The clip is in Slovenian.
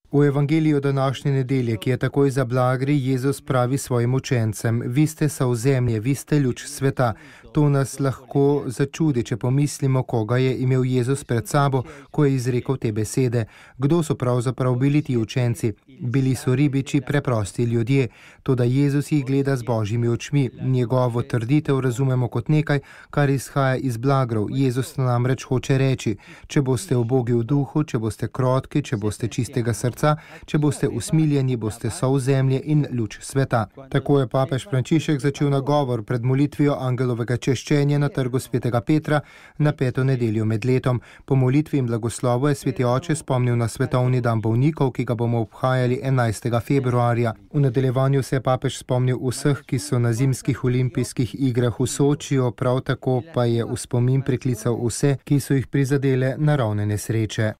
V evangeliju današnje nedelje, ki je takoj za blagri, Jezus pravi svojim učencem: vi ste sol zemlje, vi ste luč sveta. To nas lahko začudi, če pomislimo, koga je imel Jezus pred sabo, ko je izrekel te besede. Kdo so pravzaprav bili ti učenci? Bili so ribiči, preprosti ljudje. Toda Jezus jih gleda z božjimi očmi. Njegovo trditev razumemo kot nekaj, kar izhaja iz blagrov. Jezus namreč hoče reči: če boste ubogi v duhu, če boste krotki, če boste čistega srca, če boste usmiljeni, boste sol zemlje in luč sveta. Tako je papež Frančišek začel nagovor pred molitvijo angelovega češčenja na trgu svetega Petra na 5. nedeljo med letom. Po molitvi in blagoslovu je sveti oče spomnil na svetovni dan bolnikov, ki ga bomo obhajali 11. februarja. V nadaljevanju se je papež spomnil vseh, ki so na zimskih olimpijskih igrah v Sočiju, prav tako pa je v spomin priklical vse, ki so jih prizadele naravne nesreče.